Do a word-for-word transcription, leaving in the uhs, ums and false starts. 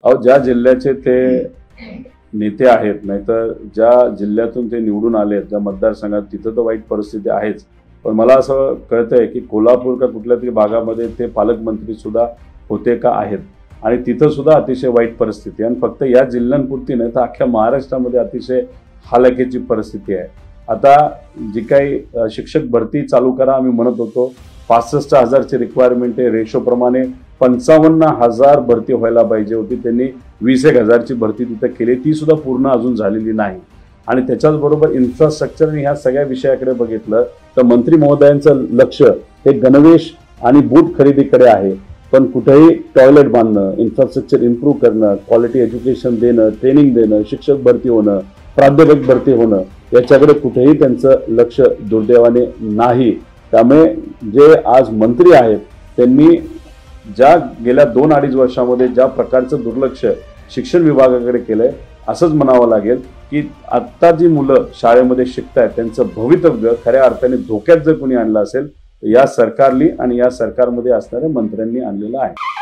अहो ज्या जिल्ह्याचे ते नेते आहेत, नाहीतर ज्या जिल्ह्यातून ते निवडून आले, ज्या मतदारसंघात, तिथं तर वाईट परिस्थिती आहेच. पण मला असं कळतंय की कोल्हापूर का कुठल्या तरी भागामध्ये ते पालकमंत्री सुद्धा होते का आहेत, आणि तिथं सुद्धा अतिशय वाईट परिस्थिती आहे. आणि फक्त या जिल्ह्यांपुरती नाही तर अख्ख्या महाराष्ट्रामध्ये अतिशय हालाकीची परिस्थिती आहे. आता जी काही शिक्षक भरती चालू करा आम्ही म्हणत होतो, पासष्ट हजारची रिक्वायरमेंट आहे, रेशोप्रमाणे पंचावन्न हजार भरती व्हायला पाहिजे होती, त्यांनी वीस एक हजारची भरती तिथं केली, ती सुद्धा पूर्ण अजून झालेली नाही. आणि त्याच्याच बरोबर इन्फ्रास्ट्रक्चर आणि ह्या सगळ्या विषयाकडे बघितलं तर मंत्री महोदयांचं लक्ष हे गणवेश आणि बूट खरेदीकडे आहे. पण कुठेही टॉयलेट बांधणं, इन्फ्रास्ट्रक्चर इम्प्रूव्ह करणं, क्वालिटी एज्युकेशन देणं, ट्रेनिंग देणं, शिक्षक भरती होणं, प्राध्यापक भरती होणं, याच्याकडे कुठेही त्यांचं लक्ष दुर्दैवाने नाही. त्यामुळे जे आज मंत्री आहेत त्यांनी ज्या गेल्या दोन अडीच वर्षामध्ये ज्या प्रकारचं दुर्लक्ष शिक्षण विभागाकडे केलंय, असंच म्हणावं लागेल की आत्ता जी मुलं शाळेमध्ये शिकतायत त्यांचं भवितव्य खऱ्या अर्थाने धोक्यात जर कोणी आणलं असेल तर या सरकारली आणि या सरकारमध्ये असणाऱ्या मंत्र्यांनी आणलेलं आहे.